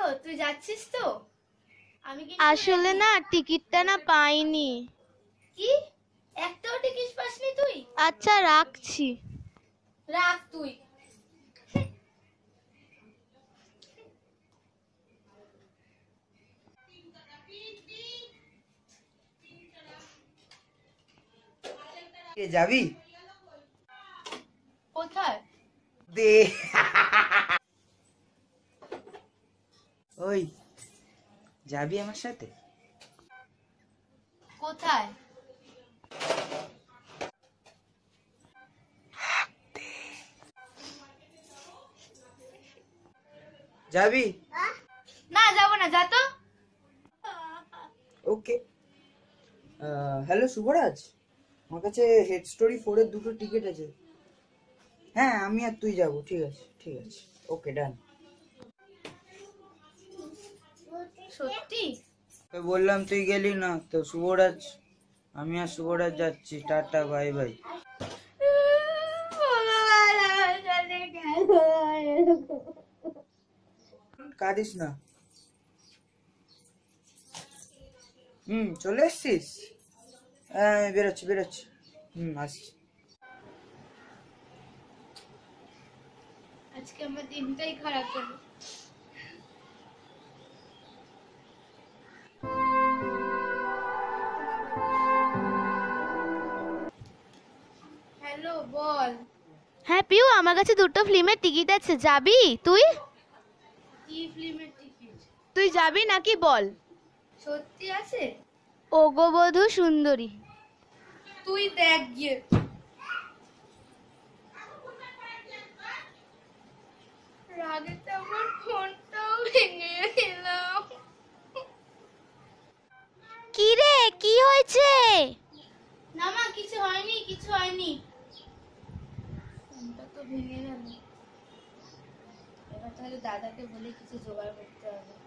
তুই যাচ্ছিস তো? আমি আসলে না টিকিটটা না পাইনি। কি? একটাও টিকিট পাসনি তুই? আচ্ছা রাখছি। রাখ তুই। যাবি? কোথায়? দে ওই যাবি আমার সাথে? কোথায়? যাবি? না যাব না, যা তো। ওকে। হ্যালো শুভরাজ, আমার কাছে হেড স্টোরি 4 এর 2টো টিকিট আছে। হ্যাঁ আমি আর তুই যাবো। ঠিক আছে ঠিক আছে, ওকে ডান। সত্যি? তো বললাম তুই গেলি না তো। শুভরাজ, আমি আর শুভরাজ যাচ্ছি। Tata bye bye. কাঁদিস না। চলে এসছিস? হ্যাঁ আমি বেরোচ্ছি। আসছি। আজকে আমার দিনটাই খারাপ হলো। হ্যালো, বল। হ্যাঁ পিউ, আমার কাছে 2টো ফিল্মের টিকিট আছে, যাবি তুই? কি ফিল্মের টিকিট? তুই যাবি নাকি বল? সত্যি আছে? ওগোবধূ সুন্দরী। তুই দেখ গিয়ে। রাগে তো আমার ফোনটাও ভেঙে গেলাম। কি রে, কি হয়েছে? না মা, কিছু হয়নি। ফোনটা তো ভেঙে গেল। এবার তাহলে দাদাকে বলে কিছু জোগাড় করতে হবে।